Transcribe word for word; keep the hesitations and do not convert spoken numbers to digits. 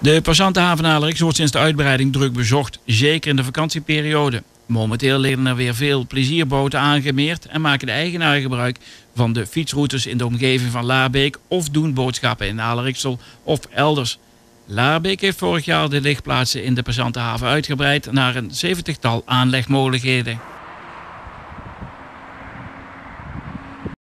De passantenhaven Alerik wordt sinds de uitbreiding druk bezocht, zeker in de vakantieperiode. Momenteel liggen er weer veel plezierboten aangemeerd en maken de eigenaren gebruik van de fietsroutes in de omgeving van Laarbeek of doen boodschappen in Aleriksel of elders. Laarbeek heeft vorig jaar de lichtplaatsen in de passantenhaven uitgebreid naar een zeventigtal aanlegmogelijkheden.